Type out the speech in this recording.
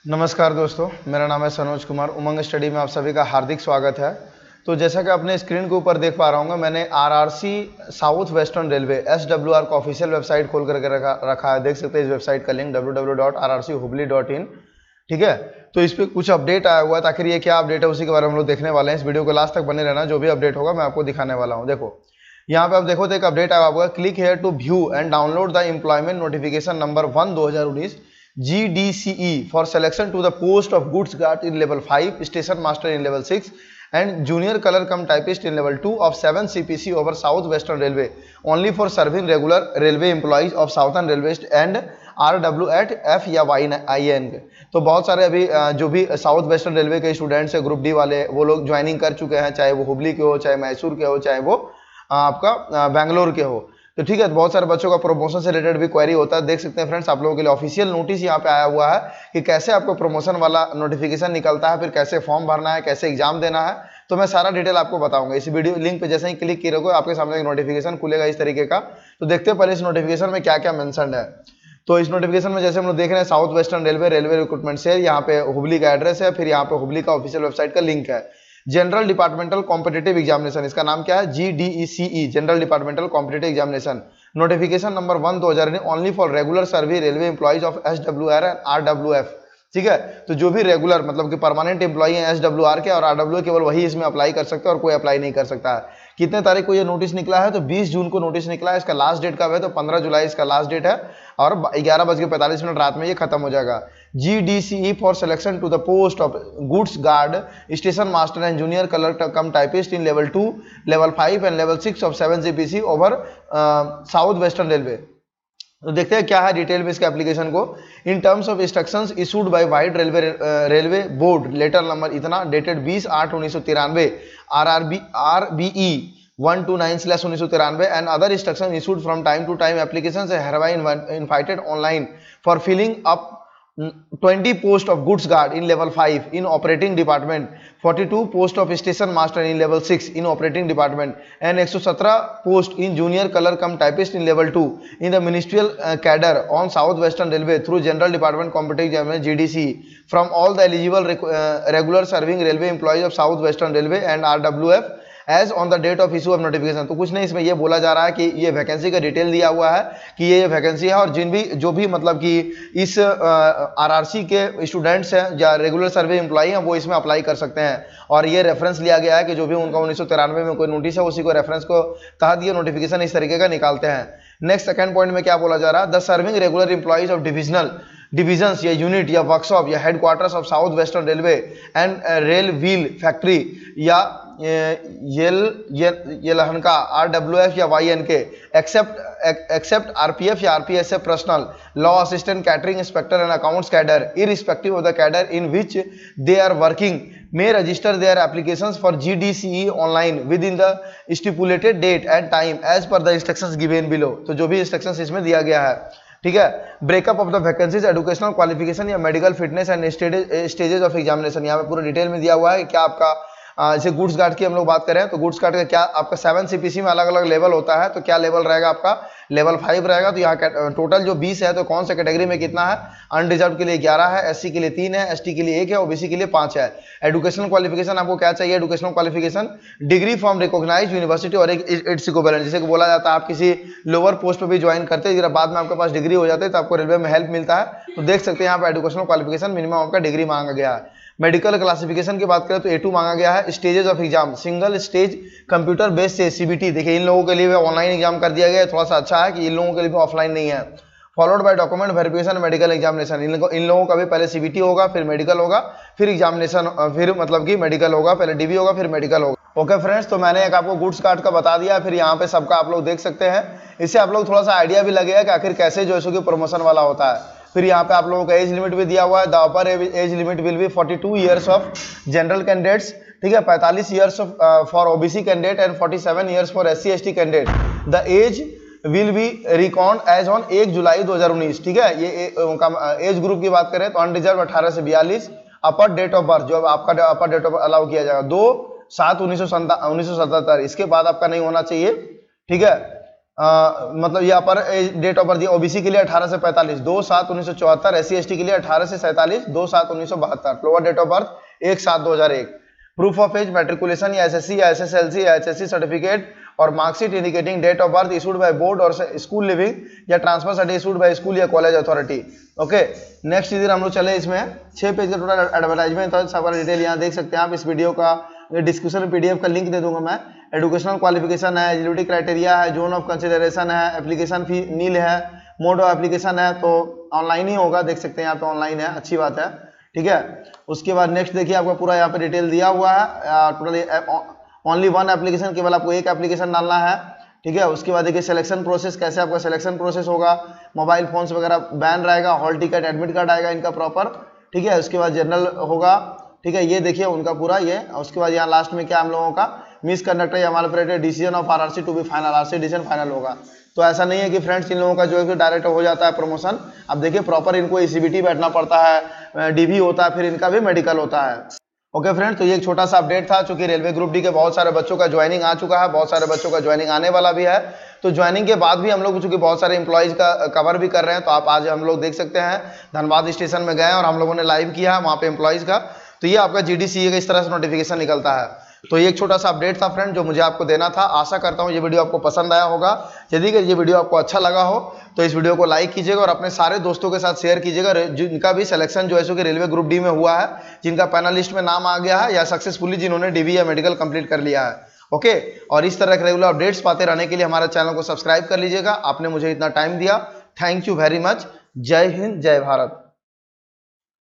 नमस्कार दोस्तों, मेरा नाम है सनोज कुमार। उमंग स्टडी में आप सभी का हार्दिक स्वागत है। तो जैसा कि अपने स्क्रीन के ऊपर देख पा रहा हूँ, मैंने RRC south western railway SWR का ऑफिशियल वेबसाइट खोल करके रखा है। देख सकते हैं इस वेबसाइट का लिंक www.rrchubli.in। ठीक है, तो इस पर कुछ अपडेट आया हुआ है। आखिर ये क्या अपडेट है उसी के बारे में हम लोग देखने वाले हैं। इस वीडियो को लास्ट तक बने रहना, जो भी अपडेट होगा मैं आपको दिखाने वाला हूँ। देखो यहाँ पे आप देखो तो एक अपडेट आया हुआ है, click here to view and download the employment notification number 1/2019 GDCE for selection to the post of goods guard in level 5, station master in level 6 and junior color cum typist in level 2 of 7 CPC over South Western Railway only for serving regular railway employees of Southern Railway and RW at F या YIN। तो बहुत सारे अभी जो भी south western railway के students है, group D वाले, वो लोग ज्वाइनिंग कर चुके हैं, चाहे वो हुबली के हो, चाहे मैसूर के हो, चाहे वो आपका बेंगलोर के हो। तो ठीक है, बहुत सारे बच्चों का प्रमोशन से रिलेटेड भी क्वेरी होता है। देख सकते हैं फ्रेंड्स, आप लोगों के लिए ऑफिशियल नोटिस यहाँ पे आया हुआ है कि कैसे आपको प्रमोशन वाला नोटिफिकेशन निकलता है, फिर कैसे फॉर्म भरना है, कैसे एग्जाम देना है। तो मैं सारा डिटेल आपको बताऊंगा। इस वीडियो लिंक पे जैसे ही क्लिक किए रहोगे, आपके सामने एक नोटिफिकेशन खुलेगा इस तरीके का। तो देखते हैं पहले इस नोटिफिकेशन में क्या क्या मेंशन है। तो इस नोटिफिकेशन में जैसे हम लोग देख रहे हैं, साउथ वेस्टर्न रेलवे रिक्रूटमेंट से, यहाँ पे हुबली का एड्रेस है, फिर यहाँ पे हुबली का ऑफिशियल वेबसाइट का लिंक है। जनरल डिपार्टमेंटल कॉम्पिटिटिव एग्जामिनेशन, इसका नाम क्या है, GDECE, general departmental competitive examination. Notification number 1/2019 only for regular service railway employees of SWR and RWF। ठीक है, तो जो भी रेगुलर मतलब कि परमानेंट एम्प्लॉई हैं SWR के और RW, केवल वही इसमें अप्लाई कर सकते हैं और कोई अप्लाई नहीं कर सकता है। कितने तारीख को ये नोटिस निकला है, तो 20 जून को नोटिस निकला है। इसका लास्ट डेट कब है, तो 15 जुलाई इसका लास्ट डेट है और 11:45 रात में ये खत्म हो जाएगा। GDCE for selection to the post of goods guard, station master and junior clerk cum typist in level 2, level 5 and level 6 of 7 CPC over south western railway. तो देखते हैं क्या है डिटेल में इसके एप्लीकेशन को। In terms of instructions issued by vide railway board, letter number इतना dated 20/8/1993, RBE 129/1993 and other instructions issued from time to time, applications are hereby invited online for filling up 20 post of goods guard in level 5 in operating department, 42 post of station master in level 6 in operating department and 117 post in junior color cum typist in level 2 in the ministerial cadre on South Western Railway through general department competitive examination GDC from all the eligible regular serving railway employees of South Western Railway and RWF as on the date of issue of notification. तो कुछ नहीं, इसमें ये बोला जा रहा है कि ये वैकेंसी का डिटेल दिया हुआ है कि ये वैकेंसी है और जो भी मतलब कि इस आरआरसी के स्टूडेंट्स हैं या रेगुलर सर्वे एम्प्लॉई हैं, वो इसमें अप्लाई कर सकते हैं। और ये रेफरेंस लिया गया है कि जो भी उनका 1993 में कोई नोटिस है, उसी को रेफरेंस को तहत ये नोटिफिकेशन इस तरीके का निकालते हैं। नेक्स्ट सेकंड पॉइंट में क्या बोला जा रहा है, the serving regular employees of divisions या यूनिट या वर्कशॉप या headquarters of south western railway and rail wheel factory या येलहनका RWF या YNK एक्सेप्ट RPF या RPSF personnel, law assistant, catering inspector and accounts cadre irrespective of the cadre in which they are working may register their applications for GDCE online within the stipulated date and time as per the instructions given below। तो जो भी instructions इसमें दिया गया है, ठीक है। Breakup of the vacancies, educational qualification या medical fitness and stages of examination, यहाँ पे पूरा डिटेल में दिया हुआ है कि क्या आपका जैसे गुड्स गार्ड की हम लोग बात करें तो गुड्स गार्ड का क्या आपका 7 CPC में अलग अलग लेवल होता है। तो क्या लेवल रहेगा आपका, लेवल 5 रहेगा। तो यहाँ टोटल जो 20 है, तो कौन से कैटेगरी में कितना है, अनरिजर्व के लिए 11 है, SC के लिए 3 है, ST के लिए 1 है, OBC के लिए 5 है। एजुकेशनल क्वालिफिकेशन आपको क्या चाहिए, educational qualification degree from recognised university और एक इट्स इक्विवेलेंट, जैसे कि बोला जाता है आप किसी लोअर पोस्ट पर भी ज्वाइन करते हैं, बाद में आपके पास डिग्री हो जाती है तो आपको रेलवे में हेल्प मिलता है। तो देख सकते हैं यहाँ पर एजुकेशनल क्वालिफिकेशन मिनिमम आपका डिग्री मांगा गया है। मेडिकल क्लासिफिकेशन की बात करें तो A2 मांगा गया है। Stages of exam, single stage computer based CBT, देखिए इन लोगों के लिए ऑनलाइन एग्जाम कर दिया गया है, थोड़ा सा अच्छा है कि इन लोगों के लिए भी ऑफलाइन नहीं है। Followed by document verification medical examination, इन लोगों का भी पहले CBT होगा, फिर मेडिकल होगा, फिर एग्जामिनेशन, फिर मतलब कि मेडिकल होगा, पहले DB होगा, फिर मेडिकल होगा। ओके फ्रेंड्स, तो मैंने एक आपको गुड्स कार्ड का बता दिया, फिर यहाँ पे सबका आप लोग देख सकते हैं। इससे आप लोग थोड़ा सा आइडिया भी लगेगा कि आखिर कैसे जो है प्रमोशन वाला होता है। फिर यहाँ पे आप लोगों का एज लिमिट भी दिया हुआ है। The upper age limit will be 42 years of general candidates, ठीक है, 45 years for OBC candidate and 47 years for SC ST candidate. The age will be record age on 1 July 2019, ठीक है। ये एज ग्रुप की बात करें तो अनरिजर्व 18 से 42, अपर डेट ऑफ बर्थ जो आपका अपर डेट ऑफ अलाउ किया जाएगा 2/7/1977, इसके बाद आपका नहीं होना चाहिए, ठीक है। मतलब यहाँ पर डेट ऑफ बर्थ ओबीसी के लिए 18 से 45 2/7/1974, एससी एसटी के लिए 18 से 47 2/7/1972, lower date of birth 1/7/2001, proof of age matriculation या एसएससी या एसएसएलसी या एचएससी सर्टिफिकेट और marksheet indicating date of birth issued by board और स्कूल लिविंग या transfer certificate issued by school या कॉलेज अथॉरिटी। ओके, नेक्स्ट इधर हम लोग चले, इसमें 6 पेज का टोटल एडवर्टाइजमेंट था, सारा डिटेल यहाँ देख सकते हैं आप। इस वीडियो का डिस्क्रिप्शन में पीडीएफ का लिंक दे दूंगा मैं। एजुकेशनल क्वालिफिकेशन है, एलिजिबिलिटी क्राइटेरिया है, जोन ऑफ कंसिडरेशन है, एप्लीकेशन फी नील है, मोड ऑफ एप्लीकेशन है, तो ऑनलाइन ही होगा, देख सकते हैं यहाँ पे ऑनलाइन है, अच्छी बात है, ठीक है। उसके बाद नेक्स्ट देखिए, आपका पूरा यहाँ पे डिटेल दिया हुआ है, टोटल ओनली वन एप्लीकेशन, केवल आपको एक एप्लीकेशन डालना है, ठीक है। उसके बाद देखिए सिलेक्शन प्रोसेस, कैसे आपका सिलेक्शन प्रोसेस होगा, मोबाइल फोन्स वगैरह बैन रहेगा, हॉल टिकट एडमिट कार्ड आएगा इनका प्रॉपर, ठीक है। उसके बाद जनरल होगा, ठीक है, ये देखिए उनका पूरा ये। उसके बाद यहाँ लास्ट में क्या हम लोगों का मिस कंडक्टर या maloperated decision of RRC to be final, RC decision final होगा। तो ऐसा नहीं है कि फ्रेंड्स इन लोगों का जो है डायरेक्ट हो जाता है प्रमोशन। अब देखिए प्रॉपर इनको ईसीबीटी बैठना पड़ता है, डीबी होता है, फिर इनका भी मेडिकल होता है। ओके फ्रेंड्स, तो ये एक छोटा सा अपडेट था, चूंकि रेलवे ग्रुप डी के बहुत सारे बच्चों का ज्वाइनिंग आ चुका है, बहुत सारे बच्चों का ज्वाइनिंग आने वाला भी है। तो ज्वाइनिंग के बाद भी हम लोग चूंकि बहुत सारे एम्प्लॉयज का कवर भी कर रहे हैं, तो आप आज हम लोग देख सकते हैं धनबाद स्टेशन में गए और हम लोगों ने लाइव किया है वहाँ पे एम्प्लॉयज का। तो ये आपका जीडीसीए का इस तरह से नोटिफिकेशन निकलता है। तो ये एक छोटा सा अपडेट था फ्रेंड, जो मुझे आपको देना था। आशा करता हूँ ये वीडियो आपको पसंद आया होगा। यदि ये वीडियो आपको अच्छा लगा हो तो इस वीडियो को लाइक कीजिएगा और अपने सारे दोस्तों के साथ शेयर कीजिएगा, जिनका भी सिलेक्शन जो है सो कि रेलवे ग्रुप डी में हुआ है, जिनका पैनल लिस्ट में नाम आ गया है या सक्सेसफुली जिन्होंने डीवी या मेडिकल कंप्लीट कर लिया है। ओके, और इस तरह के रेगुलर अपडेट्स पाते रहने के लिए हमारे चैनल को सब्सक्राइब कर लीजिएगा। आपने मुझे इतना टाइम दिया, थैंक यू वेरी मच। जय हिंद, जय भारत।